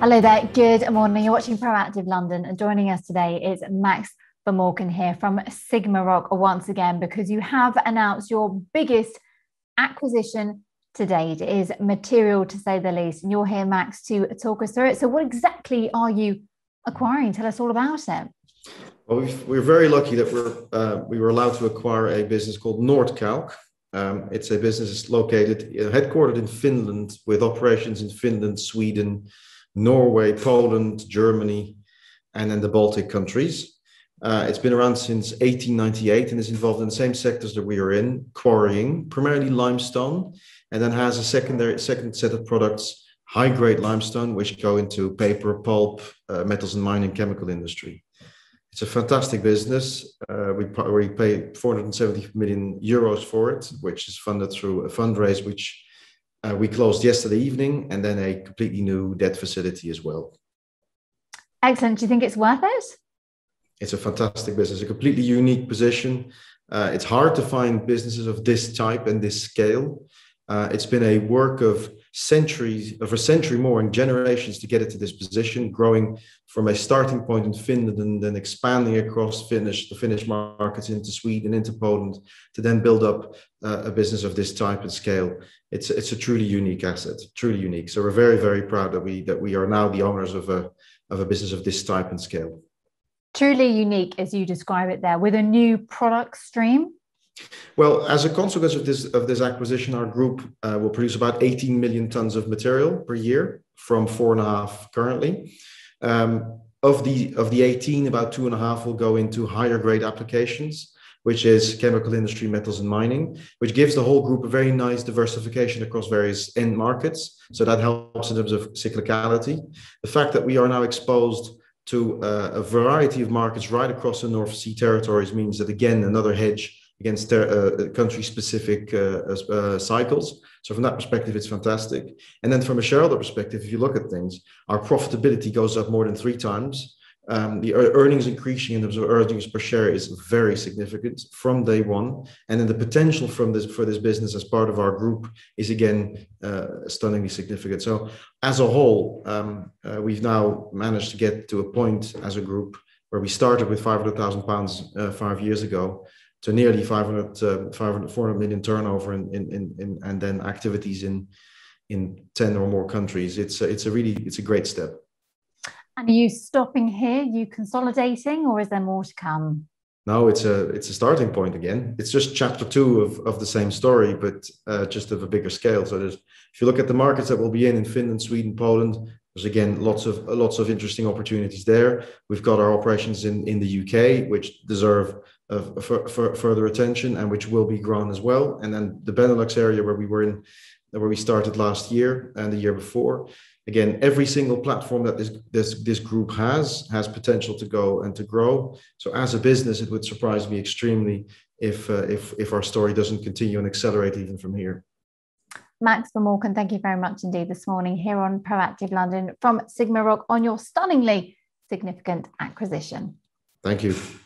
Hello there, good morning. You're watching Proactive London, and joining us today is Max Vermorken here from SigmaRoc once again, because you have announced your biggest acquisition to date. It is material, to say the least, and you're here, Max, to talk us through it. So what exactly are you acquiring? Tell us all about it. Well, we're very lucky that we were allowed to acquire a business called Nordkalk. It's a business located, headquartered in Finland, with operations in Finland, Sweden, Norway, Poland, Germany, and then the Baltic countries. It's been around since 1898 and is involved in the same sectors that we are in, quarrying, primarily limestone, and then has a second set of products, high-grade limestone, which go into paper, pulp, metals and mining, chemical industry. It's a fantastic business. We paid 470 million euros for it, which is funded through a fundraise, which we closed yesterday evening, and then a completely new debt facility as well. Excellent. Do you think it's worth it? It's a fantastic business, a completely unique position. It's hard to find businesses of this type and this scale. It's been a work of a century more and generations to get it to this position, growing from a starting point in Finland and then expanding across the Finnish markets into Sweden, into Poland, to then build up a business of this type and scale. It's a truly unique asset, truly unique. So we're very, very proud that we are now the owners of a business of this type and scale. Truly unique, as you describe it there, with a new product stream. Well, as a consequence of this acquisition, our group will produce about 18 million tons of material per year from 4.5 currently. Of the 18, about 2.5 will go into higher grade applications, which is chemical industry, metals and mining, which gives the whole group a very nice diversification across various end markets. So that helps in terms of cyclicality. The fact that we are now exposed to a variety of markets right across the North Sea territories means that, again, another hedge against country-specific cycles. So from that perspective, it's fantastic. And then from a shareholder perspective, if you look at things, our profitability goes up more than 3 times. The earnings increasing in terms of earnings per share is very significant from day one. And then the potential for this business as part of our group is, again, stunningly significant. So as a whole, we've now managed to get to a point as a group where we started with £500,000 5 years ago, to nearly 400 million turnover and then activities in 10 or more countries. It's a great step. And are you stopping here? Are you consolidating, or is there more to come? No, it's a starting point again. It's just chapter 2 of the same story, but just of a bigger scale. So if you look at the markets that we'll be in Finland, Sweden, Poland, there's again lots of interesting opportunities there. We've got our operations in the UK, which deserve further attention and which will be grown as well. And then the Benelux area where we started last year and the year before. Again, every single platform that this group has potential to go and to grow. So as a business, it would surprise me extremely if our story doesn't continue and accelerate even from here. Max Vermorken, thank you very much indeed this morning here on Proactive London from SigmaRoc on your stunningly significant acquisition. Thank you.